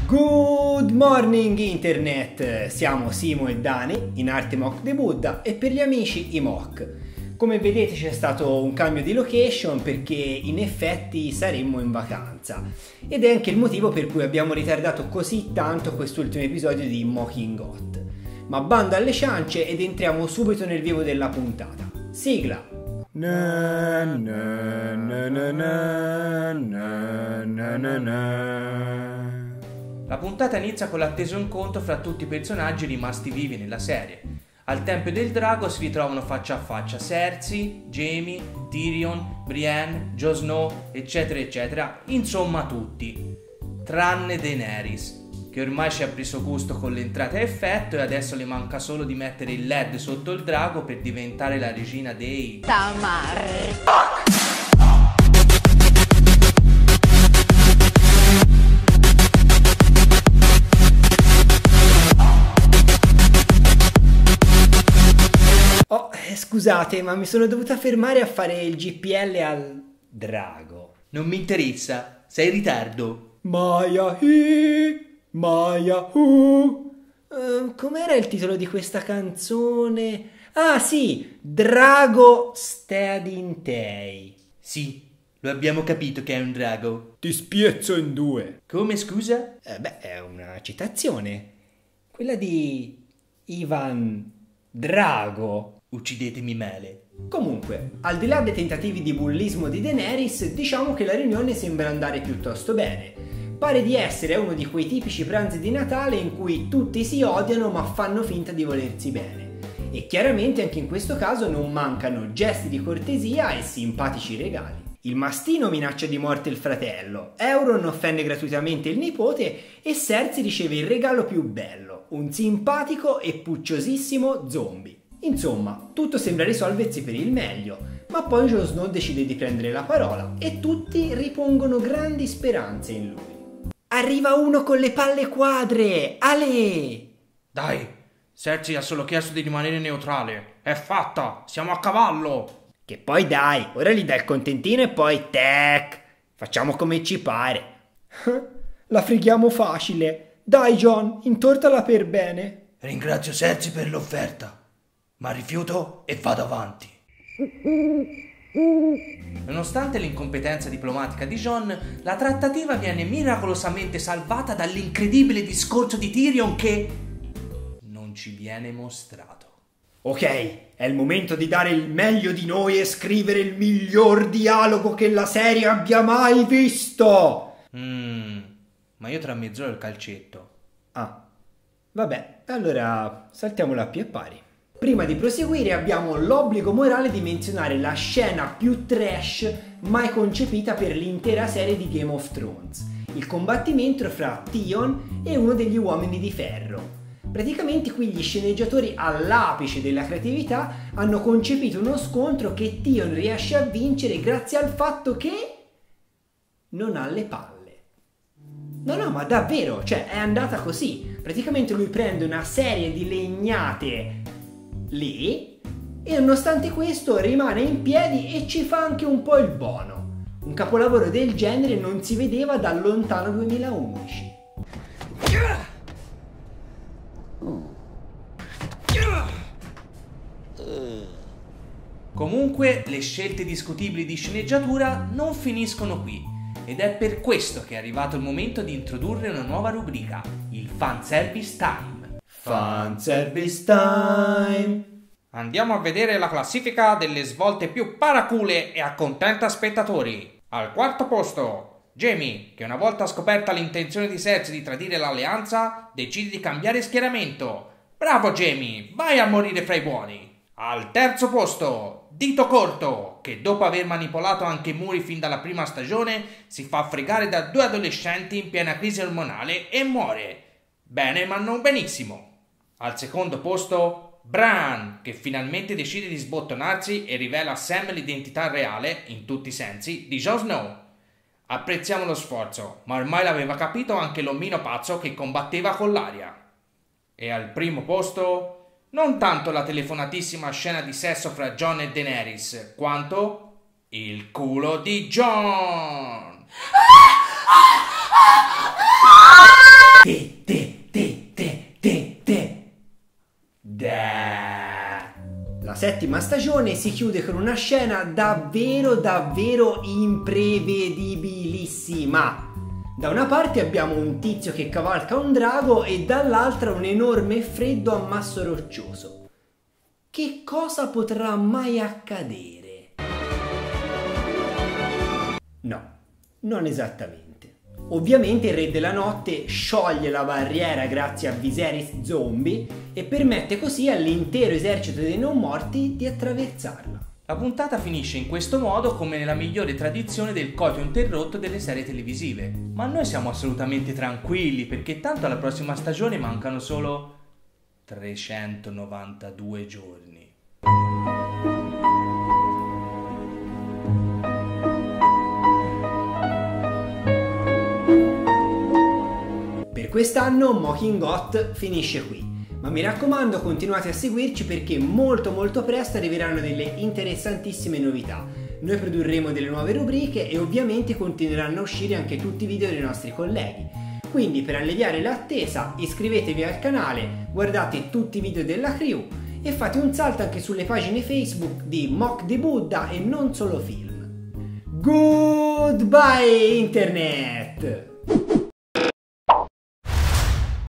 Good morning internet! Siamo Simo e Dani, in arte Mock the Buddha e per gli amici i Mock. Come vedete c'è stato un cambio di location perché in effetti saremmo in vacanza ed è anche il motivo per cui abbiamo ritardato così tanto quest'ultimo episodio di Mocking Hot. Ma bando alle ciance ed entriamo subito nel vivo della puntata. Sigla! Na, na, na, na, na, na, na, na, na. La puntata inizia con l'atteso incontro fra tutti i personaggi rimasti vivi nella serie. Al Tempio del Drago si ritrovano faccia a faccia Cersei, Jaime, Tyrion, Brienne, Jon Snow, eccetera eccetera, insomma tutti, tranne Daenerys, che ormai ci ha preso gusto con l'entrata a effetto e adesso le manca solo di mettere il LED sotto il drago per diventare la regina dei Tamar. Scusate, ma mi sono dovuta fermare a fare il GPL al drago. Non mi interessa, sei in ritardo. Maya hi, Maya hu. Com'era il titolo di questa canzone? Ah sì, Drago Steadintei. Sì, lo abbiamo capito che è un drago. Ti spiezzo in due. Come, scusa? È una citazione. Quella di Ivan Drago. Uccidetemi male. Comunque, al di là dei tentativi di bullismo di Daenerys, diciamo che la riunione sembra andare piuttosto bene. Pare di essere uno di quei tipici pranzi di Natale in cui tutti si odiano ma fanno finta di volersi bene. E chiaramente anche in questo caso non mancano gesti di cortesia e simpatici regali. Il mastino minaccia di morte il fratello, Euron offende gratuitamente il nipote e Cersei riceve il regalo più bello, un simpatico e pucciosissimo zombie. Insomma, tutto sembra risolversi per il meglio, ma poi Jon Snow decide di prendere la parola e tutti ripongono grandi speranze in lui. Arriva uno con le palle quadre! Ale! Dai, Cersei ha solo chiesto di rimanere neutrale. È fatta, siamo a cavallo! Che poi dai, ora gli dai il contentino e poi tac! Facciamo come ci pare. La freghiamo facile. Dai Jon, intortala per bene. Ringrazio Cersei per l'offerta, ma rifiuto e vado avanti. Nonostante l'incompetenza diplomatica di Jon, la trattativa viene miracolosamente salvata dall'incredibile discorso di Tyrion che non ci viene mostrato. Ok, è il momento di dare il meglio di noi e scrivere il miglior dialogo che la serie abbia mai visto! Ma io tra mezz'ora il calcetto. Ah, vabbè, allora saltiamola a piè pari. Prima di proseguire abbiamo l'obbligo morale di menzionare la scena più trash mai concepita per l'intera serie di Game of Thrones, il combattimento fra Theon e uno degli uomini di ferro. Praticamente qui gli sceneggiatori all'apice della creatività hanno concepito uno scontro che Theon riesce a vincere grazie al fatto che non ha le palle. No, ma davvero, cioè è andata così. Praticamente lui prende una serie di legnate lì e nonostante questo rimane in piedi e ci fa anche un po' il buono. Un capolavoro del genere non si vedeva dal lontano 2011. Comunque le scelte discutibili di sceneggiatura non finiscono qui ed è per questo che è arrivato il momento di introdurre una nuova rubrica, il Fanservice Time. Fanservice Time! Andiamo a vedere la classifica delle svolte più paracule e accontenta spettatori. Al quarto posto, Jaime, che una volta scoperta l'intenzione di Cersei di tradire l'alleanza, decide di cambiare schieramento. Bravo Jaime, vai a morire fra i buoni. Al terzo posto, Dito Corto, che dopo aver manipolato anche Muri fin dalla prima stagione, si fa fregare da due adolescenti in piena crisi ormonale e muore. Bene, ma non benissimo. Al secondo posto, Bran, che finalmente decide di sbottonarsi e rivela a Sam l'identità reale, in tutti i sensi, di Jon Snow. Apprezziamo lo sforzo, ma ormai l'aveva capito anche l'omino pazzo che combatteva con l'aria. E al primo posto, non tanto la telefonatissima scena di sesso fra Jon e Daenerys, quanto il culo di Jon. settima stagione si chiude con una scena davvero imprevedibilissima. Da una parte abbiamo un tizio che cavalca un drago e dall'altra un enorme freddo ammasso roccioso. Che cosa potrà mai accadere? No, non esattamente. Ovviamente il Re della Notte scioglie la barriera grazie a Viserys zombie e permette così all'intero esercito dei non morti di attraversarla. La puntata finisce in questo modo come nella migliore tradizione del coito interrotto delle serie televisive. Ma noi siamo assolutamente tranquilli perché tanto alla prossima stagione mancano solo 392 giorni. Per quest'anno Mockingjay finisce qui. Ma mi raccomando, continuate a seguirci perché molto presto arriveranno delle interessantissime novità. Noi produrremo delle nuove rubriche e ovviamente continueranno a uscire anche tutti i video dei nostri colleghi. Quindi per alleviare l'attesa iscrivetevi al canale, guardate tutti i video della crew e fate un salto anche sulle pagine Facebook di Mock the Buddha e non solo film. Goodbye Internet!